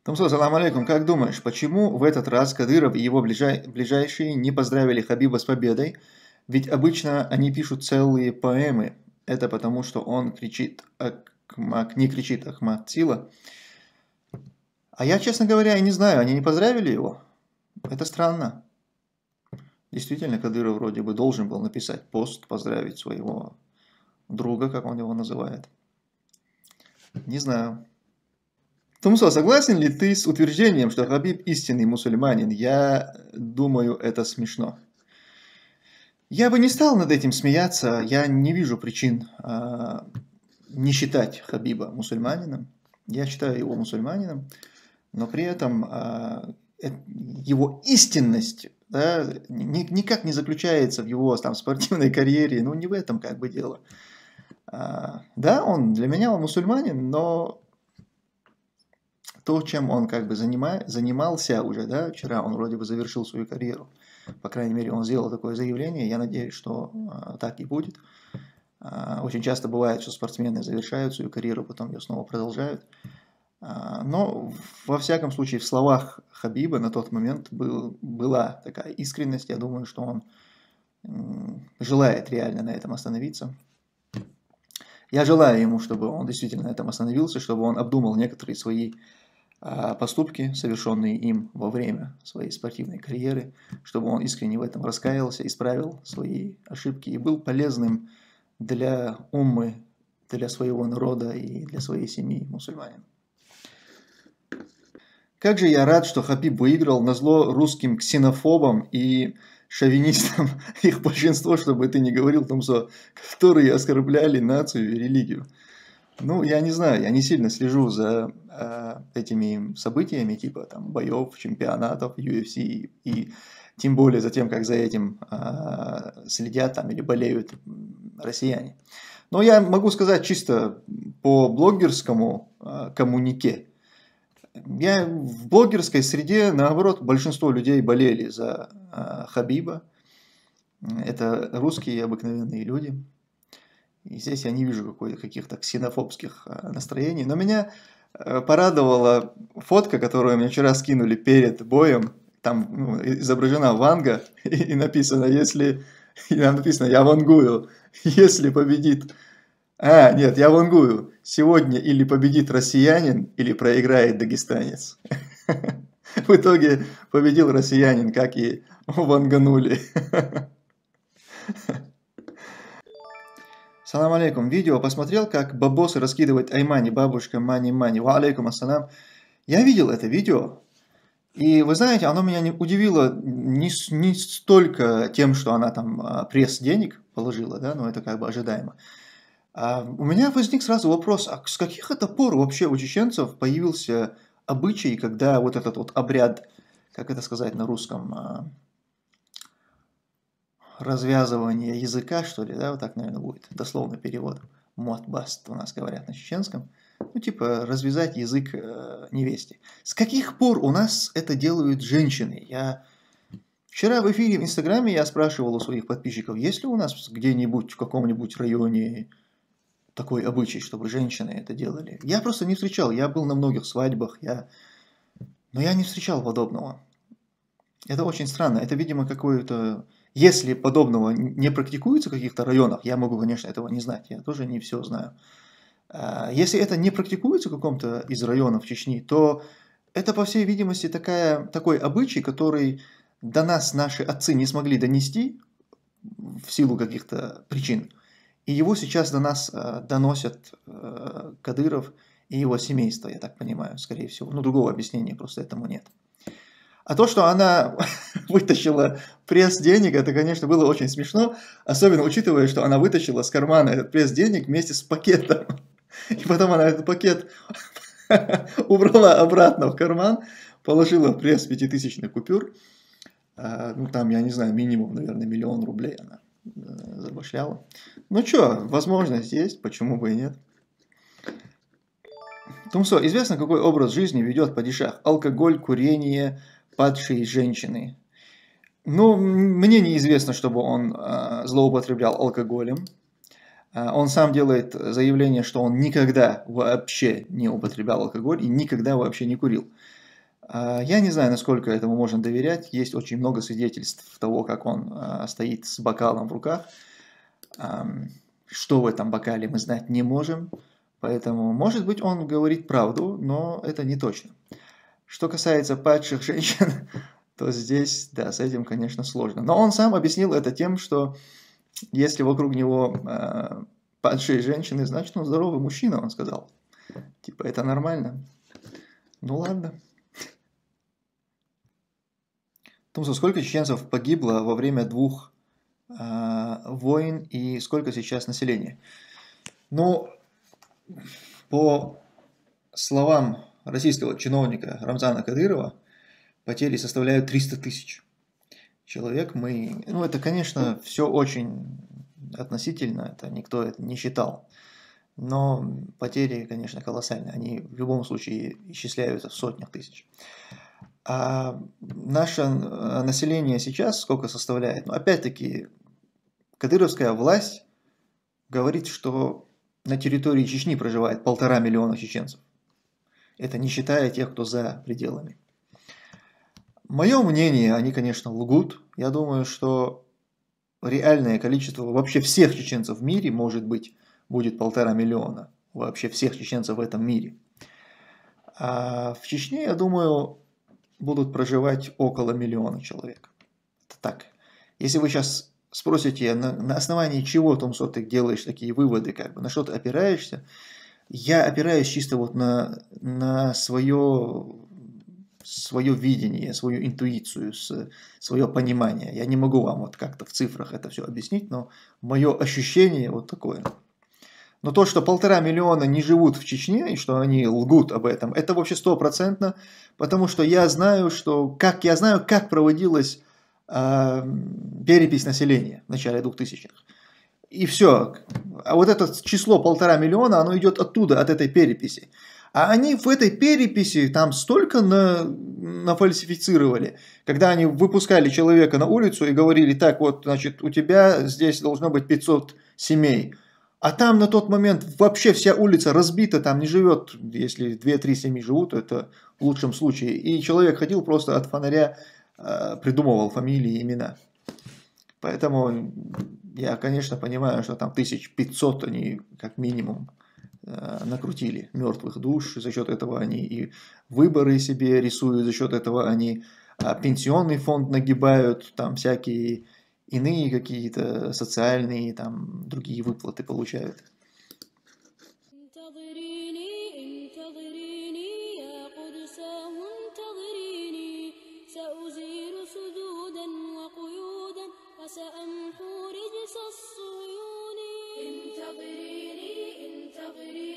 Тумсо, салам алейкум. Как думаешь, почему в этот раз Кадыров и его ближайшие не поздравили Хабиба с победой? Ведь обычно они пишут целые поэмы. Это потому, что он кричит Акмак, не кричит Ахмад Сила. А я, честно говоря, и не знаю, они не поздравили его? Это странно. Действительно, Кадыров вроде бы должен был написать пост, поздравить своего друга, как он его называет. Не знаю. Тумсо, согласен ли ты с утверждением, что Хабиб истинный мусульманин? Я думаю, это смешно. Я бы не стал над этим смеяться, я не вижу причин не считать Хабиба мусульманином. Я считаю его мусульманином, но при этом его истинность, да, никак не заключается в его там, спортивной карьере, ну не в этом как бы дело. Да, для меня он мусульманин, но то, чем он как бы занимался уже, да, вчера он вроде бы завершил свою карьеру, по крайней мере, он сделал такое заявление, я надеюсь, что так и будет. Очень часто бывает, что спортсмены завершают свою карьеру, потом ее снова продолжают. Но, во всяком случае, в словах Хабиба на тот момент была такая искренность, я думаю, что он желает реально на этом остановиться. Я желаю ему, чтобы он действительно на этом остановился, чтобы он обдумал некоторые свои поступки, совершенные им во время своей спортивной карьеры, чтобы он искренне в этом раскаялся, исправил свои ошибки и был полезным для уммы, для своего народа и для своей семьи мусульманин. Как же я рад, что Хабиб выиграл назло русским ксенофобам и шовинистам, их большинство, чтобы ты не говорил, Тумсо, которые оскорбляли нацию и религию. Ну, я не знаю, я не сильно слежу за этими событиями, типа там боев, чемпионатов, UFC, и тем более за тем, как за этим следят там или болеют россияне. Но я могу сказать чисто по блогерскому коммунике. В блогерской среде, наоборот, большинство людей болели за Хабиба. Это русские обыкновенные люди. И здесь я не вижу каких-то ксенофобских настроений. Но меня порадовала фотка, которую мне вчера скинули перед боем. Там изображена Ванга и написано, там написано «Я вангую, если победит...» нет, я вангую. Сегодня или победит россиянин, или проиграет дагестанец. В итоге победил россиянин, как и ванганули. Салам алейкум. Видео посмотрел, как бабосы раскидывает Аймани, бабушка мани-мани. Ва алейкум ассалам. Я видел это видео. И вы знаете, оно меня удивило не столько тем, что она там пресс денег положила, да, но это как бы ожидаемо. У меня возник сразу вопрос, а с каких это пор вообще у чеченцев появился обычай, когда вот этот вот обряд, как это сказать на русском, развязывание языка, что ли, да, вот так, наверное, будет, дословно перевод. Мотбаст у нас говорят на чеченском. Ну, типа, развязать язык невесте. С каких пор у нас это делают женщины? Вчера в эфире в Инстаграме я спрашивал у своих подписчиков, есть ли у нас где-нибудь в каком-нибудь районе такой обычай, чтобы женщины это делали. Я просто не встречал, я был на многих свадьбах, но я не встречал подобного. Это очень странно, это, видимо, какое-то... Если подобного не практикуется в каких-то районах, я могу, конечно, этого не знать, я тоже не все знаю. Если это не практикуется в каком-то из районов Чечни, то это, по всей видимости, такой обычай, который до нас наши отцы не смогли донести в силу каких-то причин. И его сейчас до нас доносят Кадыров и его семейство, я так понимаю, скорее всего. Ну, другого объяснения просто этому нет. А то, что она вытащила пресс денег, это, конечно, было очень смешно, особенно учитывая, что она вытащила с кармана этот пресс денег вместе с пакетом. И потом она этот пакет убрала обратно в карман, положила пресс 5000-ных купюр. Ну, там, я не знаю, минимум, наверное, 1 000 000 рублей она забашляла. Ну что, возможность есть, почему бы и нет. Тумсо, известно, какой образ жизни ведет падишах? Алкоголь, курение, падшие женщины. Ну, мне неизвестно, чтобы он злоупотреблял алкоголем. Он сам делает заявление, что он никогда вообще не употреблял алкоголь и никогда вообще не курил. Я не знаю, насколько этому можно доверять. Есть очень много свидетельств того, как он стоит с бокалом в руках. Что в этом бокале мы знать не можем. Поэтому, может быть, он говорит правду, но это не точно. Что касается падших женщин, то здесь, да, с этим, конечно, сложно. Но он сам объяснил это тем, что если вокруг него падшие женщины, значит, он здоровый мужчина, он сказал. Типа, это нормально. Ну ладно. Тумсо, сколько чеченцев погибло во время 2 войн и сколько сейчас населения? Ну, по словам российского чиновника Рамзана Кадырова, потери составляют 300 тысяч человек. Ну, это, конечно, все очень относительно, это никто это не считал. Но потери, конечно, колоссальные. Они в любом случае исчисляются в сотнях тысяч. А наше население сейчас сколько составляет? Ну, опять-таки, кадыровская власть говорит, что на территории Чечни проживает 1,5 миллиона чеченцев. Это не считая тех, кто за пределами. Мое мнение, они, конечно, лгут. Я думаю, что реальное количество вообще всех чеченцев в мире, может быть, будет 1,5 миллиона. Вообще всех чеченцев в этом мире. А в Чечне, я думаю, будут проживать около 1 миллиона человек. Это так. Если вы сейчас спросите, на основании чего, Тумсо, ты делаешь такие выводы, как бы, на что ты опираешься, я опираюсь чисто вот на свое видение, свою интуицию, свое понимание. Я не могу вам вот как-то в цифрах это все объяснить, но мое ощущение вот такое. Но то, что 1,5 миллиона не живут в Чечне, и что они лгут об этом, это вообще 100%, потому что я знаю, как проводилась перепись населения в начале 2000-х. И все. А вот это число 1,5 миллиона, оно идет оттуда, от этой переписи. А они в этой переписи там столько нафальсифицировали, когда они выпускали человека на улицу и говорили, так вот, значит, у тебя здесь должно быть 500 семей. А там на тот момент вообще вся улица разбита, там не живет, если 2-3 семьи живут, это в лучшем случае. И человек ходил просто от фонаря, придумывал фамилии, имена. Поэтому я, конечно, понимаю, что там 1500 они как минимум накрутили мертвых душ, за счет этого они и выборы себе рисуют, за счет этого они пенсионный фонд нагибают, там всякие иные какие-то социальные, там другие выплаты получают. سأمحو رجس الصيون انتظريني انتظريني